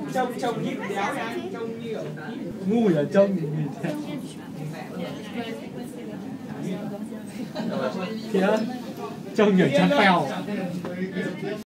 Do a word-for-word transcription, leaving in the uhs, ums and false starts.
trông trông nhịn béo nha, trông như kiểu ngu là trông kìa trông như chăn phèo.